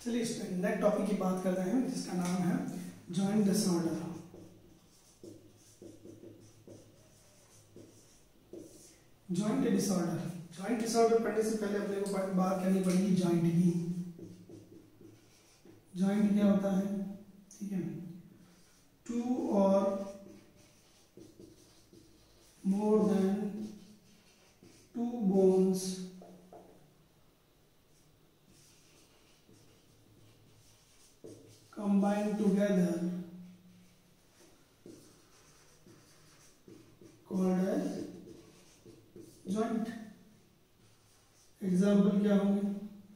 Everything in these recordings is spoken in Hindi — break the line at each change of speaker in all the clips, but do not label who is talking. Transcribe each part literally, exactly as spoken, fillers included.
चलिए नेक्स्ट टॉपिक की बात करते हैं जिसका नाम है joint disorder. Joint disorder joint disorder पढ़ने से पहले अपने को बात करनी पड़ेगी जॉइंट की। जॉइंट क्या होता है? ठीक है, टू और more than two bones combined together called as joint। Example क्या होंगे?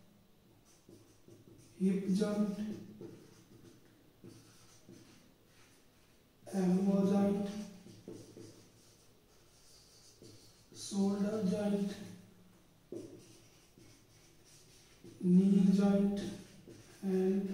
Hip joint, elbow joint, shoulder joint, knee joint and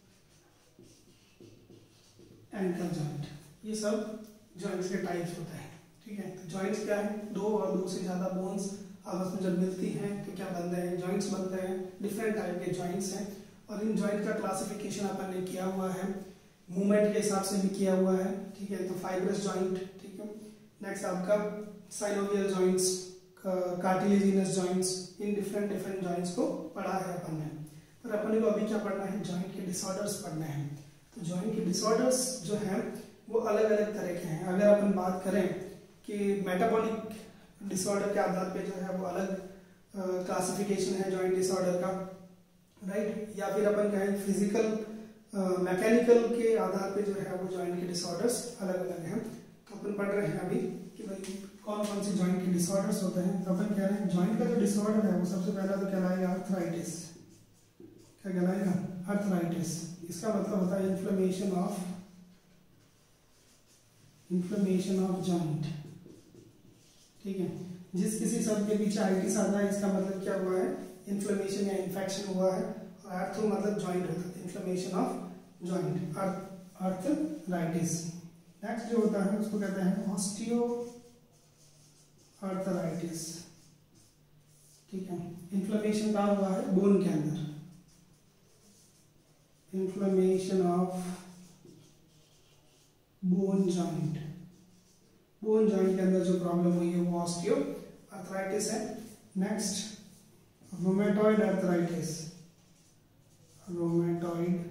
ankle joint। ये सब जॉइंट्स के टाइप्स होते हैं। ठीक है, तो जॉइंट्स क्या है? दो और दो से ज्यादा बोन्स आपस में जब मिलती हैं तो क्या बनते हैं? जॉइंट्स बनते हैं। डिफरेंट टाइप के जॉइंट्स हैं और इन जॉइंट का क्लासिफिकेशन अपन ने किया हुआ है, मूवमेंट के हिसाब से भी किया हुआ है। ठीक है, तो फाइब्रस जॉइंट, ठीक है, नेक्स्ट आपका साइनोवियल जॉइंट्स, कार्टिलेजिनस जॉइंट्स, इन डिफरेंट डिफरेंट जॉइंट्स को पढ़ा है अपन ने। पर अपन को अभी क्या पढ़ना है? जॉइंट के डिसऑर्डर्स पढ़ने हैं। तो जॉइंट के डिसऑर्डर्स जो हैं वो अलग अलग तरह के हैं। अगर अपन बात करें कि मेटाबॉलिक डिसऑर्डर के आधार पे जो है वो अलग क्लासिफिकेशन है जॉइंट डिसऑर्डर का, राइट, या फिर अपन कहें फिजिकल मैकेनिकल के आधार पे जो है वो जॉइंट के डिसऑर्डर्स अलग अलग हैं। तो अपन पढ़ रहे हैं अभी कि भाई कौन कौन से जॉइंट के डिसऑर्डर्स होते हैं। तो अपन कह रहे हैं जॉइंट का जो डिसऑर्डर है वो सबसे पहला तो कहलाएगा आर्थराइटिस। क्या कहलाएगा? आर्थराइटिस। इसका मतलब होता है inflammation of inflammation of joint. ठीक है, जिस किसी शब्द के पीछे आइटिस आता है इसका मतलब क्या हुआ है? इन्फ्लेमेशन या इन्फेक्शन हुआ है। और आर्थो मतलब जॉइंट होता है, inflammation of joint, arthritis. Next जो होता है उसको कहते हैं ऑस्टियो आर्थराइटिस। ठीक है, इन्फ्लेमेशन कहाँ हुआ है? बोन के अंदर। Inflammation of bone joint, bone joint के अंदर जो प्रॉब्लम हुई है वो ऑस्टियो आर्थराइटिस है। Next rheumatoid arthritis, rheumatoid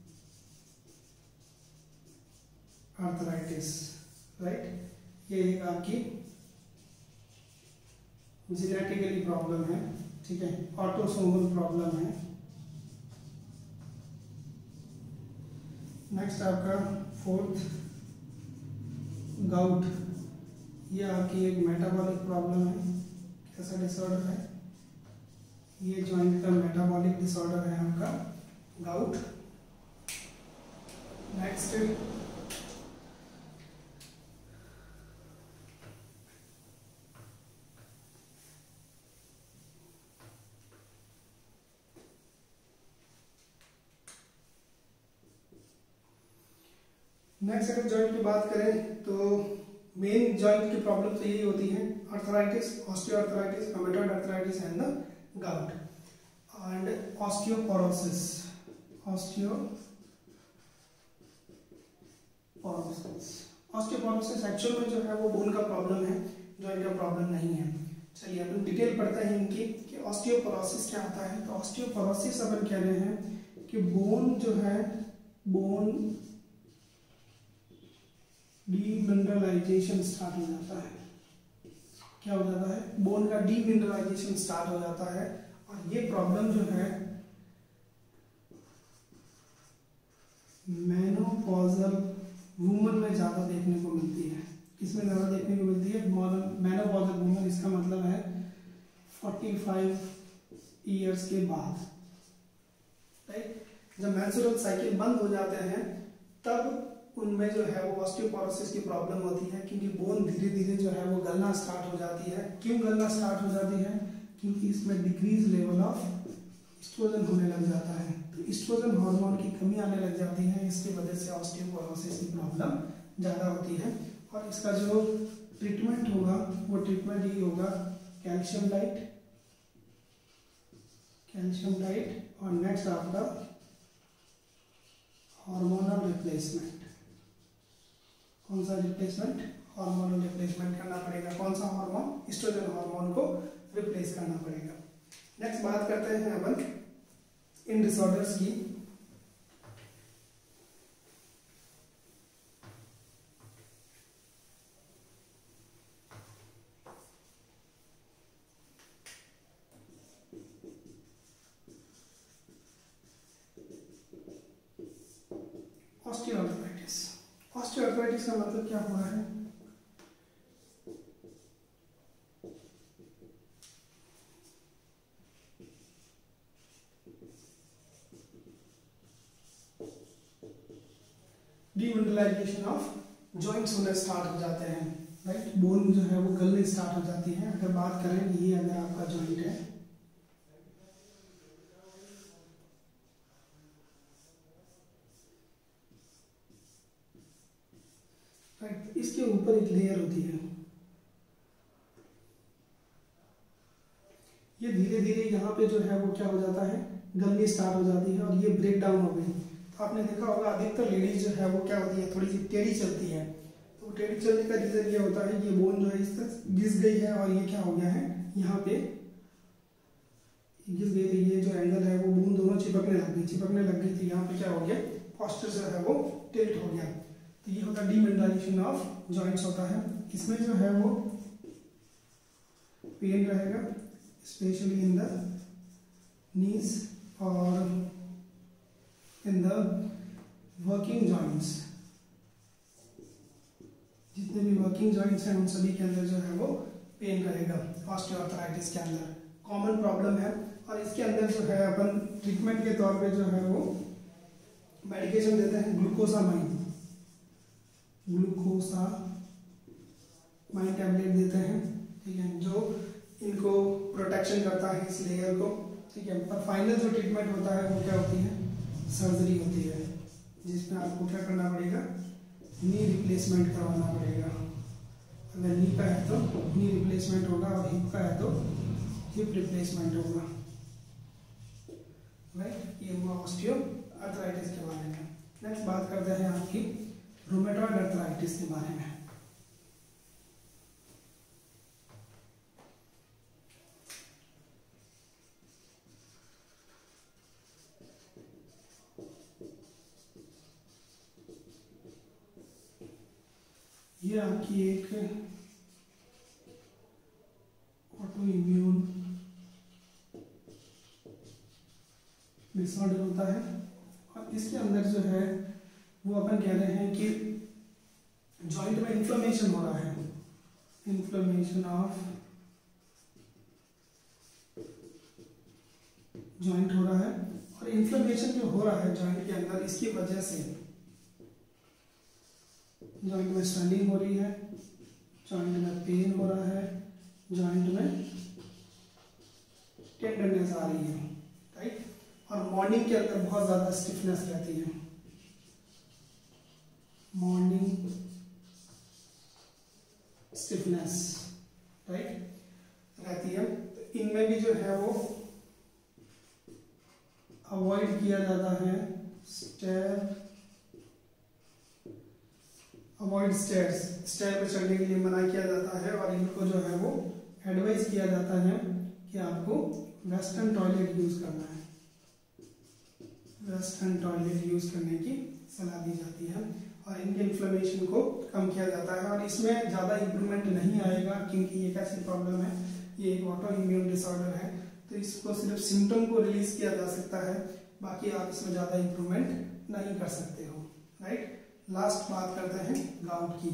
arthritis, right, ये एक आपकी जेनेटिकली प्रॉब्लम है। ठीक है, ऑटोसोमल प्रॉब्लम है। नेक्स्ट आपका फोर्थ गाउट, ये आपकी एक मेटाबॉलिक प्रॉब्लम है। कैसा डिसऑर्डर है? ये जॉइंट का मेटाबॉलिक डिसऑर्डर है आपका गाउट। नेक्स्ट नेक्स्ट अगर जॉइंट की बात करें तो मेन जॉइंट की प्रॉब्लम तो यही होती है, arthritis, osteoarthritis, rheumatoid arthritis and the gout. And osteoporosis, osteoporosis osteoporosis actual में जो है वो बोन का प्रॉब्लम है, जॉइंट का प्रॉब्लम नहीं है। चलिए अपन डिटेल पढ़ते हैं इनकी कि ऑस्टियोपोरोसिस क्या होता है। तो ऑस्टियोपोरोसिस अपन कह रहे हैं कि बोन जो है, बोन डीमिनरलाइजेशन स्टार्ट हो जाता है। क्या हो जाता है? बोन का डीमिनरलाइजेशन स्टार्ट हो जाता है। और ये प्रॉब्लम जो है मेनोपॉजल वुमन में ज्यादा देखने को मिलती है। किसमें ज्यादा देखने को मिलती है? Menopausal woman. इसका मतलब है पैंतालीस इयर्स के बाद, राइट। जब मेंस्ट्रुअल साइकिल बंद हो जाते हैं तब उनमें जो है वो ऑस्टियोपोरोसिस की प्रॉब्लम होती है, क्योंकि बोन धीरे धीरे जो है वो गलना स्टार्ट हो जाती है। क्यों गलना स्टार्ट हो जाती है? क्योंकि इसमें डिक्रीज लेवल ऑफ एस्ट्रोजन होने लग जाता है। तो एस्ट्रोजन हार्मोन की कमी आने लग जाती है, इसकी वजह से ऑस्टियोपोरोसिस की प्रॉब्लम ज़्यादा होती है। और इसका जो ट्रीटमेंट होगा वो ट्रीटमेंट ही होगा कैल्शियम डाइट, कैल्शियम डाइट और नेक्स्ट आपका हार्मोनल रिप्लेसमेंट। कौन सा रिप्लेसमेंट? हार्मोनल रिप्लेसमेंट करना पड़ेगा। कौन सा हार्मोन? एस्ट्रोजन हार्मोन को रिप्लेस करना पड़ेगा। नेक्स्ट बात करते हैं अपन इन डिसऑर्डर्स की। ऑस्टियोआर्थराइटिस। ऑस्टियोआर्थराइटिस का मतलब क्या हुआ है? डिमिनरलाइजेशन ऑफ जॉइंट्स होने स्टार्ट हो जाते हैं, राइट। बोन जो है वो गलने स्टार्ट हो जाती है। अगर बात करें ये अगर आपका जॉइंट है, राइट, इसके ऊपर एक लेयर होती है। ये धीरे धीरे यहाँ पे जो है वो क्या हो जाता है, गलनी स्टार्ट हो जाती है और ये ब्रेक डाउन हो गई। तो आपने देखा होगा अधिकतर लेडीज जो है वो क्या होती है, थोड़ी सी टेढ़ी चलती है। तो टेढ़ी चलने का रीजन ये होता है ये बोन जो है इस तरह घिस गई है और ये क्या हो गया है, यहाँ पे घिस गई थी। ये जो एंगल है वो बोन दोनों चिपकने लग गई चिपकने लग गई थी यहाँ पे क्या हो गया, पॉस्चर जो है वो टिल्ट हो गया। तो ये होता है डिमिनरलाइजेशन ऑफ जॉइंट्स होता है। इसमें जो है वो पेन रहेगा स्पेशली इन द नीज और इन द वर्किंग जॉइंट्स। जितने भी वर्किंग जॉइंट्स हैं उन सभी के अंदर जो है वो पेन रहेगा ऑस्टियोआर्थराइटिस के अंदर। कॉमन प्रॉब्लम है और इसके अंदर जो है अपन ट्रीटमेंट के तौर पे जो है वो मेडिकेशन देते हैं, ग्लूकोसामाइन ग्लूकोसामाइन टैबलेट देते हैं, ठीक है, जो इनको प्रोटेक्शन करता है इस लेयर को, ठीक है। पर फाइनल जो ट्रीटमेंट होता है वो क्या होती है, सर्जरी होती है, जिसमें आपको क्या करना पड़ेगा, नी रिप्लेसमेंट करवाना पड़ेगा। अगर नी का है तो नी रिप्लेसमेंट होगा और हिप का है तो हिप रिप्लेसमेंट होगा, राइट। ये हुआ ऑस्टियोआर्थराइटिस के बारे में। नेक्स्ट बात करते हैं आपकी रूमेटॉइड आर्थराइटिस के बारे में। ये आपकी एक ऑटो इम्यून डिसऑर्डर होता है और इसके अंदर जो है वो अपन कह रहे हैं कि जॉइंट में इन्फ्लेमेशन हो रहा है, इन्फ्लेमेशन ऑफ जॉइंट हो रहा है। और इन्फ्लेमेशन जो हो रहा है जॉइंट के अंदर, इसकी वजह से जॉइंट में स्वेलिंग हो रही है, जॉइंट में पेन हो रहा है, जॉइंट में टेंडरनेस आ रही है, राइट। और मॉर्निंग के अंदर बहुत ज्यादा स्टिफनेस रहती है, मॉर्निंग स्टिफनेस, राइट, रहती है। तो इनमें भी जो है वो अवॉइड किया जाता है स्टेयर, अवॉइड स्टेयर्स, स्टेयर पे चढ़ने के लिए मना किया जाता है और इनको जो है वो एडवाइस किया जाता है कि आपको वेस्टर्न टॉयलेट यूज करना है, वेस्टर्न टॉयलेट यूज करने की सलाह दी जाती है और इनके इन्फ्लेमेशन को कम किया जाता है। और इसमें ज़्यादा इम्प्रूवमेंट नहीं आएगा क्योंकि ये कैसी प्रॉब्लम है, ये एक ऑटो इम्यून डिसऑर्डर है, तो इसको सिर्फ सिम्टम को रिलीज किया जा सकता है, बाकी आप इसमें ज़्यादा इम्प्रूवमेंट नहीं कर सकते हो, राइट। लास्ट बात करते हैं गाउट की।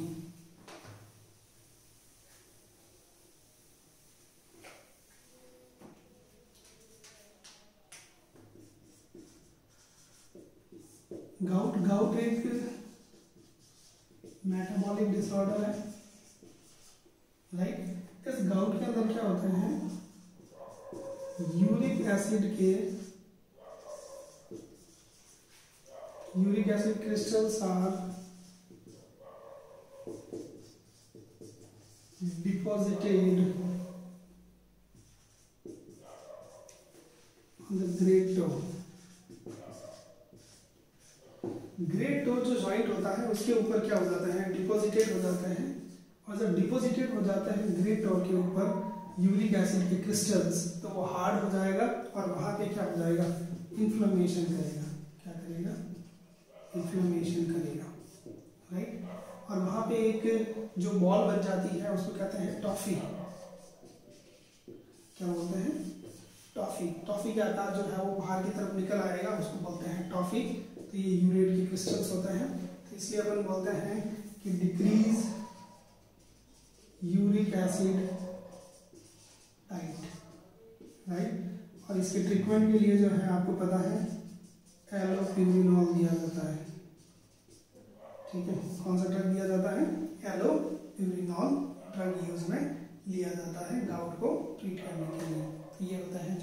गाउट गाउट एक मेटाबॉलिक डिसऑर्डर है, राइट। इस गाउट के अंदर क्या होते हैं, यूरिक एसिड के uric acid crystals are deposited on the great toe, great toe जो जॉइंट होता है उसके ऊपर क्या हो जाता है, डिपॉजिटेड हो जाता है, और जब डिपॉजिटेड हो जाता है ग्रेड टू के ऊपर यूरिक एसिड के क्रिस्टल्स, तो वो हार्ड हो जाएगा और वहाँ पे क्या हो जाएगा, इन्फ्लेमेशन करेगा। क्या करेगा, इन्फ्लेमेशन करेगा, राइट। और वहाँ पे एक जो बॉल बन जाती है उसको कहते हैं टॉफी। क्या बोलते हैं, टॉफी। टॉफी का आकार जो है वो बाहर की तरफ निकल आएगा, उसको बोलते हैं टॉफी। तो ये यूरेट के क्रिस्टल्स होते हैं, तो इसलिए अपन बोलते हैं कि decrease uric acid tight, right. और इसके ट्रीटमेंट के लिए जो है आपको पता है एलोप्यूरिनॉल दिया जाता है, ठीक है। कौन सा ड्रग दिया जाता है, एलोप्यूरिनॉल ड्रग यूज में लिया जाता है गाउट को ट्रीट करने के लिए। ये होता है